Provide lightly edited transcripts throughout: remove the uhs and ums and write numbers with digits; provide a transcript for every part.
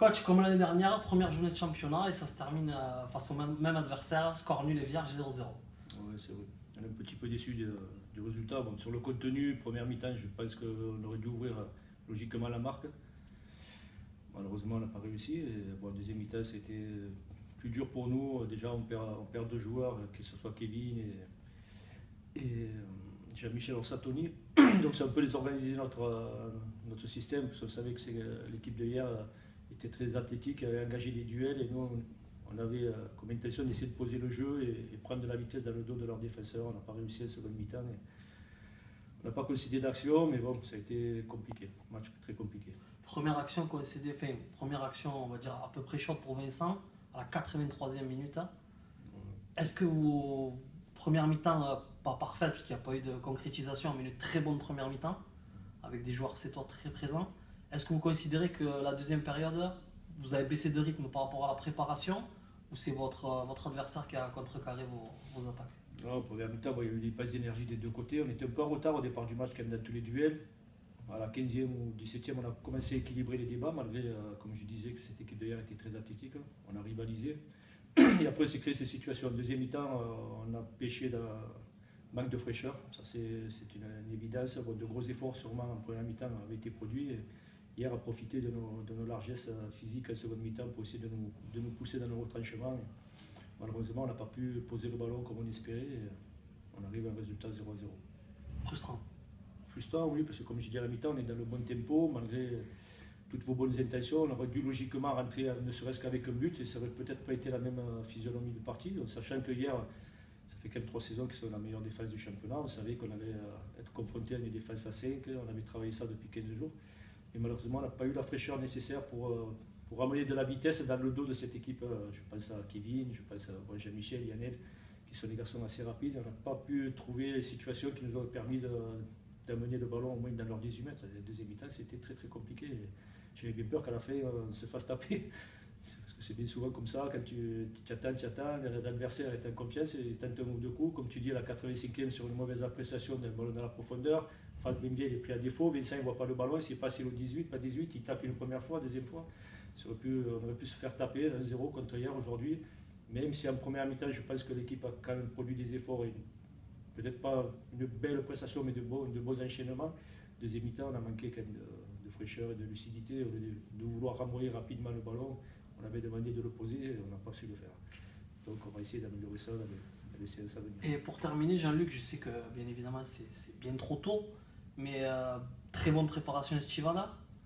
Coach, comme l'année dernière, première journée de championnat et ça se termine face au même adversaire, score nul et vierge 0-0. Oui, c'est vrai. On est un petit peu déçu du résultat. Bon, sur le contenu, première mi-temps, je pense qu'on aurait dû ouvrir logiquement la marque. Malheureusement, on n'a pas réussi. Et, bon, deuxième mi-temps, c'était plus dur pour nous. Déjà, on perd deux joueurs, que ce soit Kevin et Jean-Michel Orsatoni. Donc, c'est un peu désorganisé notre système, parce qu'on savait que l'équipe de hier était très athlétique, avait engagé des duels, et nous, on avait comme intention d'essayer de poser le jeu et prendre de la vitesse dans le dos de leurs défenseurs. On n'a pas réussi à la seconde mi-temps. On n'a pas concédé d'action, mais bon, ça a été compliqué. Match très compliqué. Première action concédée, enfin, première action, on va dire à peu près chaude pour Vincent, à la 83e minute. Est-ce que vos premières mi-temps, pas parfaites, puisqu'il n'y a pas eu de concrétisation, mais une très bonne première mi-temps, avec des joueurs sétois très présents, est-ce que vous considérez que la deuxième période, vous avez baissé de rythme par rapport à la préparation, ou c'est votre adversaire qui a contrecarré vos attaques? Non, première mi-temps, il y a eu des passes d'énergie des deux côtés. On était un peu en retard au départ du match quand même dans tous les duels. À la 15e ou 17e, on a commencé à équilibrer les débats, malgré, comme je disais, que cette équipe de hier était très athlétique. On a rivalisé. Et après, c'est créé ces situations. En deuxième mi-temps, on a pêché d'un manque de fraîcheur. Ça, c'est une évidence. Bon, de gros efforts, sûrement, en première mi-temps, avaient été produits. Et hier, a profité de nos largesses physiques en seconde mi-temps pour essayer de nous pousser dans nos retranchements. Malheureusement, on n'a pas pu poser le ballon comme on espérait. Et on arrive à un résultat 0-0. Frustrant. Frustrant, oui, parce que comme je dis à la mi-temps, on est dans le bon tempo, malgré toutes vos bonnes intentions. On aurait dû logiquement rentrer ne serait-ce qu'avec un but, et ça n'aurait peut-être pas été la même physionomie de partie. Donc, sachant que hier, ça fait quand même 3 saisons qui sont la meilleure défense du championnat, on savait qu'on allait être confronté à une défense à 5, on avait travaillé ça depuis 15 jours. Et malheureusement, on n'a pas eu la fraîcheur nécessaire pour amener de la vitesse dans le dos de cette équipe. Je pense à Kevin, je pense à Jean-Michel, Yannel, qui sont des garçons assez rapides. On n'a pas pu trouver les situations qui nous ont permis d'amener le ballon au moins dans leurs 18 mètres. Les deuxième mi-temps, c'était très très compliqué. J'avais bien peur qu'à la fin, on se fasse taper. Parce que c'est bien souvent comme ça, quand tu attends, l'adversaire est en confiance et tente un ou deux coups. Comme tu dis, à la 85e, sur une mauvaise appréciation d'un ballon dans la profondeur, Franck Bembier est pris à défaut, Vincent ne voit pas le ballon, il s'est passé au 18, pas 18, il tape une première fois, deuxième fois. On aurait pu se faire taper 1-0 contre hier aujourd'hui. Même si en première mi-temps, je pense que l'équipe a quand même produit des efforts et peut-être pas une belle prestation, mais de beaux enchaînements. Deuxième mi-temps, on a manqué quand même de fraîcheur et de lucidité. Au lieu de vouloir renvoyer rapidement le ballon, on avait demandé de le poser et on n'a pas su le faire. Donc on va essayer d'améliorer ça dans les séances à venir. Et pour terminer, Jean-Luc, je sais que bien évidemment c'est bien trop tôt, mais très bonne préparation estivale.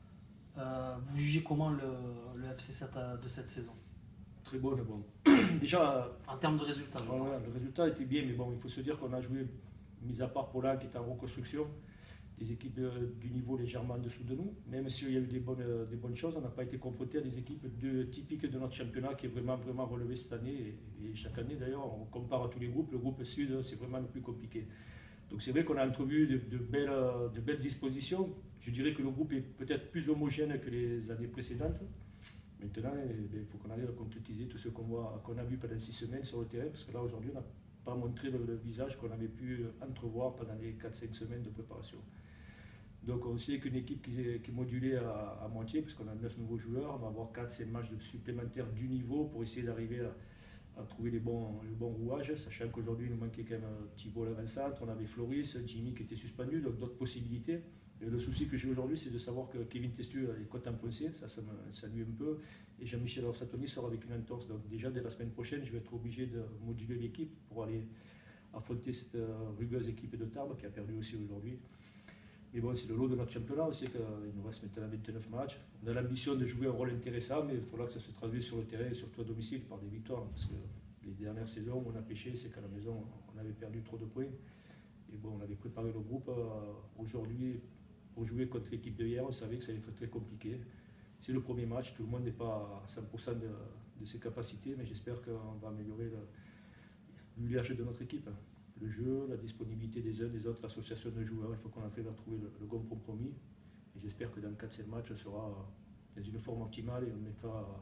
Vous jugez comment le FC7 de cette saison? Très bonne, bon. Déjà, en termes de résultats, le résultat était bien, mais bon, il faut se dire qu'on a joué, mis à part Poland qui est en reconstruction, des équipes du niveau légèrement en dessous de nous. Même s'il y a eu des bonnes choses, on n'a pas été confronté à des équipes typiques de notre championnat qui est vraiment relevé cette année. Et chaque année, d'ailleurs, on compare à tous les groupes. Le groupe Sud, c'est vraiment le plus compliqué. Donc c'est vrai qu'on a entrevu de belles dispositions. Je dirais que le groupe est peut-être plus homogène que les années précédentes. Maintenant, il faut qu'on arrive à concrétiser tout ce qu'on a vu pendant 6 semaines sur le terrain, parce que là, aujourd'hui, on n'a pas montré le visage qu'on avait pu entrevoir pendant les 4-5 semaines de préparation. Donc on sait qu'une équipe qui est modulée à moitié, puisqu'on a 9 nouveaux joueurs, on va avoir 4-5 matchs supplémentaires du niveau pour essayer d'arriver à trouver le bon rouage, sachant qu'aujourd'hui, il nous manquait quand même Thibault l'avant-centre, on avait Floris, Jimmy qui était suspendu, donc d'autres possibilités. Et le souci que j'ai aujourd'hui, c'est de savoir que Kevin Testu est côte enfoncée, ça nuit un peu, et Jean-Michel Orsatoni sort avec une entorse. Donc déjà, dès la semaine prochaine, je vais être obligé de moduler l'équipe pour aller affronter cette rugueuse équipe de Tarbes qui a perdu aussi aujourd'hui. Mais bon, c'est le lot de notre championnat, on sait qu'il nous reste maintenant 29 matchs. On a l'ambition de jouer un rôle intéressant, mais il faudra que ça se traduise sur le terrain et surtout à domicile par des victoires. Parce que les dernières saisons où on a pêché, c'est qu'à la maison, on avait perdu trop de points. Et bon, on avait préparé le groupe aujourd'hui pour jouer contre l'équipe de hier. On savait que ça allait être très compliqué. C'est le premier match, tout le monde n'est pas à 100% de ses capacités, mais j'espère qu'on va améliorer l'usage de notre équipe. Le jeu, la disponibilité des uns des autres, l'association de joueurs, il faut qu'on arrive à trouver le bon compromis. Et j'espère que dans 4-5 matchs, on sera dans une forme optimale et on mettra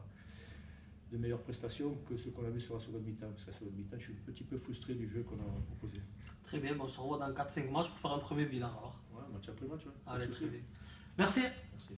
de meilleures prestations que ce qu'on a vu sur la seconde mi-temps. Parce qu'à la seconde mi-temps, je suis un petit peu frustré du jeu qu'on a proposé. Très bien, bon, on se revoit dans 4-5 matchs pour faire un premier bilan alors. Ouais, match après match. Ouais. Allez, très bien. Merci.